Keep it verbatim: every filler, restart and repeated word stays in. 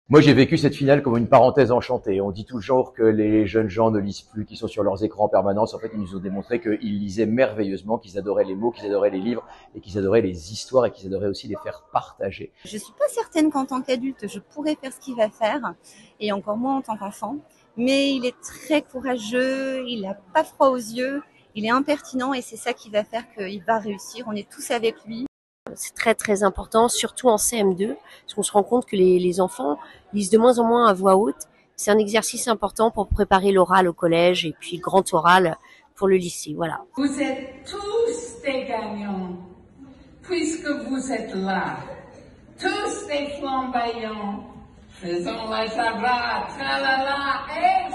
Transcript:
Moi, j'ai vécu cette finale comme une parenthèse enchantée. On dit toujours que les jeunes gens ne lisent plus, qu'ils sont sur leurs écrans en permanence. En fait, ils nous ont démontré qu'ils lisaient merveilleusement, qu'ils adoraient les mots, qu'ils adoraient les livres et qu'ils adoraient les histoires et qu'ils adoraient aussi les faire partager. Je suis pas certaine qu'en tant qu'adulte, je pourrais faire ce qu'il va faire, et encore moins en tant qu'enfant. Mais il est très courageux, il n'a pas froid aux yeux, il est impertinent et c'est ça qui va faire qu'il va réussir. On est tous avec lui. C'est très très important, surtout en C M deux, parce qu'on se rend compte que les, les enfants lisent de moins en moins à voix haute. C'est un exercice important pour préparer l'oral au collège et puis le grand oral pour le lycée. Voilà. Vous êtes tous des gagnants, puisque vous êtes là. Tous des flamboyants. Faisons la jabra, tralala, et